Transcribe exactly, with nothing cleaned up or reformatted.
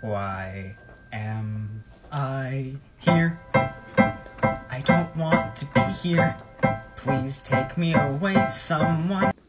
Why am I here? I don't want to be here. Please take me away, someone.